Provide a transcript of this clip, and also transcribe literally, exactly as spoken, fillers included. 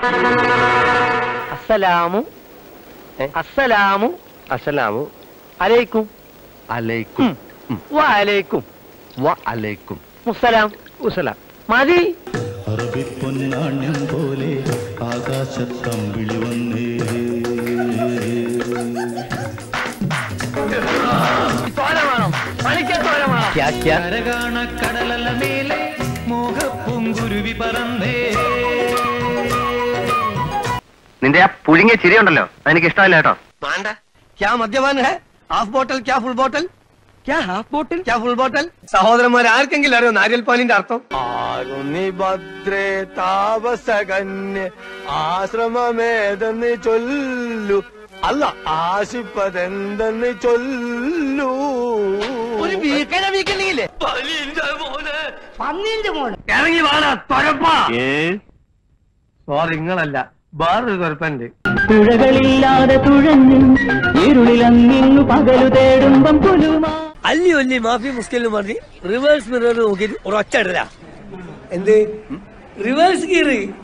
അസ്സലാമു അസ്സലാമു അസ്സലാമു അലൈക്കും അലൈക്കും വ അലൈക്കും വ അലൈക്കും മുസ്സലാം മുസ്സലാം. മതി. അറബിപ്പൊന്നാണ്യം പോലെ ആകാശത്തമ്പിളി വന്നേ. കടലല്ല മേലെ മോഹപ്പൂങ്കുരുവി പറന്നേ. നിന്റെ ആ പുഴുങ്ങിയ ചിരിയുണ്ടല്ലോ അതെനിക്ക് ഇഷ്ടമല്ല കേട്ടോ. വേണ്ട. ക്യാ മദ്യപാൻ ഹെ? ഹാഫ് ബോട്ടൽ ക്യാ ഫുൾ ബോട്ടൽ? ക്യാ ഹാഫ് ബോട്ടൽ ക്യാ ഫുൾ ബോട്ടൽ? സഹോദരന്മാർ ആർക്കെങ്കിലും അറിയോ നാരിയൽ പാലിന്റെ അർത്ഥം? ആരുന്നി ഭദ്രേ താപസകന്യ ആശ്രമമേതെന്ന് ചൊല്ലു, അല്ല ആശിപ്പതെന്തെന്ന് ചൊല്ലു. ഒരു വീക്കനെ വീക്കണില്ലേ ഇറങ്ങി വാടാ തൊരപ്പാ. സോറി നിങ്ങളല്ല, വേറൊരു തൊരപ്പന്റെ. തുഴകളില്ലാതെ തുഴഞ്ഞു ഇരുളിലങ്ങിങ്ങു പകലു തേടുമ്പം പുലുമാ. അല്ലി ഒല്ലി മാഫി മുസ്കിലിന് മതി റിവേഴ്സ് മിറർ നോക്കി ഒരൊറ്റ ഇടല. എന്ത് റിവേഴ്സ് ഗിയർ?